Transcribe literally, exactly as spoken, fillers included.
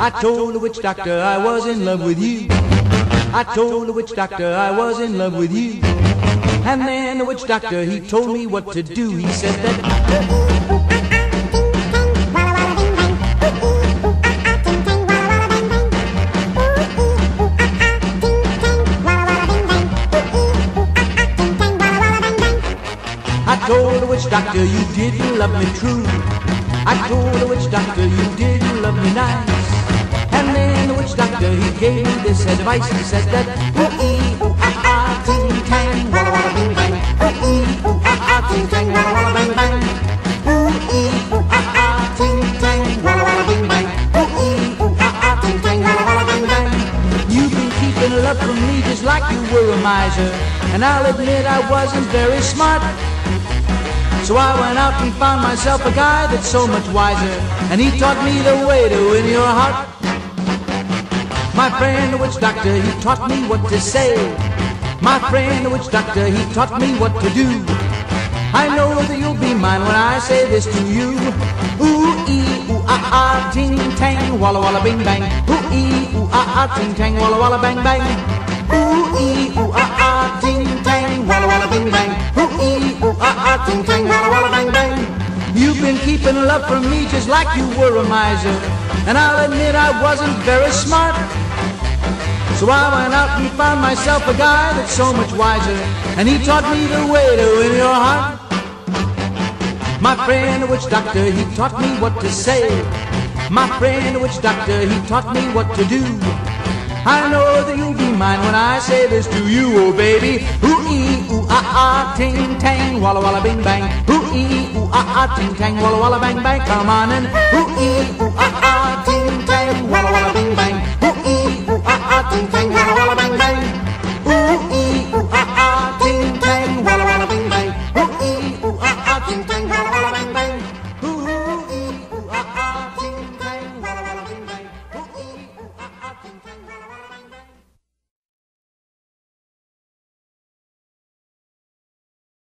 I told the witch doctor I was in love with you. I told the witch doctor I was in love with you. And then the witch doctor, he told me what to do. He said that I told the witch doctor you didn't love me true. I told the witch doctor you didn't love me nice. And then the witch doctor, he gave me this advice. He said that ooh-ee, ooh-ah-ah, ting-tang, walla-walla-bing-bang. Ooh-ee, ooh-ah-ah, ting-tang, walla-walla-bang-bang. Ooh-ee, ooh-ah-ah, ting-tang, walla-walla-bing-bang. Ooh-ee, ooh-ah-ah, ting-tang, walla-walla-bang-bang. You've been keeping love from me just like you were a miser. And I'll admit I wasn't very smart. So I went out and found myself a guy that's so much wiser. And he taught me the way to win your heart. My friend the witch doctor, he taught me what to say. My friend the witch doctor, he taught me what to do. I know that you'll be mine when I say this to you. Ooh-ee, ooh-ah-ah, ting-tang, walla-walla-bing-bang. Ooh-ee, ooh-ah-ah, ting-tang, walla-walla-bang-bang. Ooh-ee, ooh-ah-ah, ting-tang, walla-walla-bing-bang. Ooh-ee, ooh-ah-ah, ting-tang, walla-walla-bang-bang. You've been keeping love from me just like you were a miser. And I'll admit I wasn't very smart. So I went out and found myself a guy that's so much wiser. And he taught me the way to win your heart. My friend the witch doctor, he taught me what to say. My friend the witch doctor, he taught me what to do. I know that you'll be mine when I say this to you, oh baby. Ooh-ee, ooh-ah-ah, ting-tang, walla-walla-bing-bang. Ooh-ee, ooh-ah-ah, ting-tang, walla-walla-bang-bang. Come on and ooh-ee, ooh-ah-ah, ting-tang, walla-walla-bing-bang. Ooh-ee, ooh-ah-ah, ting-tang,